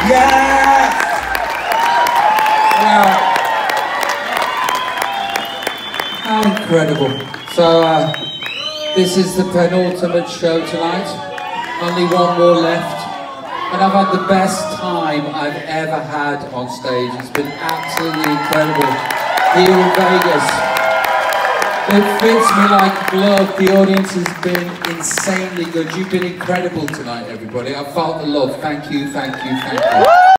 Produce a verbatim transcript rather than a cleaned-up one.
Yes! Wow. How incredible. So, uh, this is the penultimate show tonight. Only one more left. And I've had the best time I've ever had on stage. It's been absolutely incredible here in Vegas. It fits me like a glove. The audience has been insanely good. You've been incredible tonight, everybody. I felt the love. Thank you, thank you, thank you.